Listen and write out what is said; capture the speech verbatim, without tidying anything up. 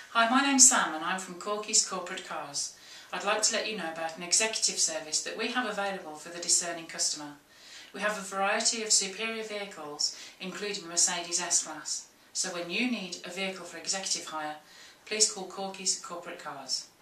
Hi, my name's Sam and I'm from Corky's Corporate Cars. I'd like to let you know about an executive service that we have available for the discerning customer. We have a variety of superior vehicles, including a Mercedes S-Class. So when you need a vehicle for executive hire, please call Corky's Corporate Cars.